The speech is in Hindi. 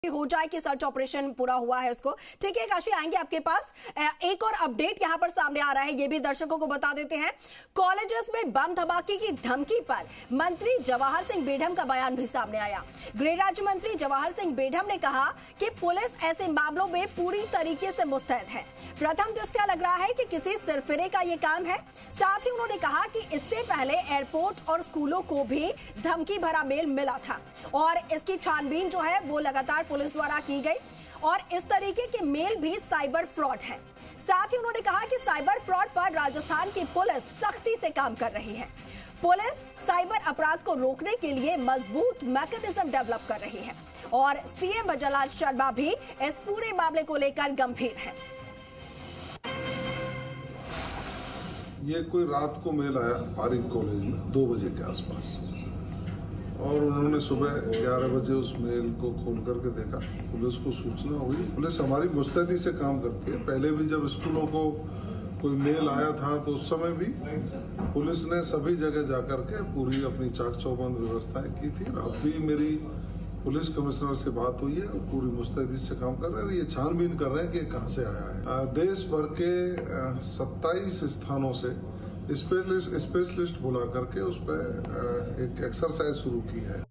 हो जाए कि सर्च ऑपरेशन पूरा हुआ है उसको। ठीक है काशी, आएंगे आपके पास। एक और अपडेट यहां पर सामने आ रहा है, ये भी दर्शकों को बता देते हैं। कॉलेजेस में बम धमाके की धमकी पर मंत्री जवाहर सिंह बेढम का बयान भी सामने आया। गृह राज्य मंत्री जवाहर सिंह बेढम ने कहा कि पुलिस ऐसे मामलों में पूरी तरीके से मुस्तैद है। प्रथम दृष्टया लग रहा है कि किसी सिरफिरे का ये काम है। साथ ही उन्होंने कहा कि इससे पहले एयरपोर्ट और स्कूलों को भी धमकी भरा मेल मिला था और इसकी छानबीन जो है वो लगातार पुलिस द्वारा की गई और इस तरीके के मेल भी साइबर फ्रॉड है। साथ ही उन्होंने कहा कि साइबर फ्रॉड पर राजस्थान की पुलिस सख्ती से काम कर रही है। पुलिस साइबर अपराध को रोकने के लिए मजबूत मैकेनिज्म डेवलप कर रही है और सीएम जलाल शर्मा भी इस पूरे मामले को लेकर गंभीर है। ये कोई रात को मेल आया पारिक कॉलेज में 2 बजे के आसपास और उन्होंने सुबह 11 बजे उस मेल को खोल करके देखा। पुलिस को सूचना हुई। पुलिस हमारी मुस्तैदी से काम करती है। पहले भी जब स्कूलों को कोई मेल आया था तो उस समय भी पुलिस ने सभी जगह जाकर के पूरी अपनी चाक चौबंद व्यवस्थाएं की थी। अब भी मेरी पुलिस कमिश्नर से बात हुई है और पूरी मुस्तैदी से काम कर रहे हैं। ये छानबीन कर रहे हैं कि कहां से आया है। देश भर के 27 स्थानों से स्पेशलिस्ट बुला करके उस पर एक एक्सरसाइज शुरू की है।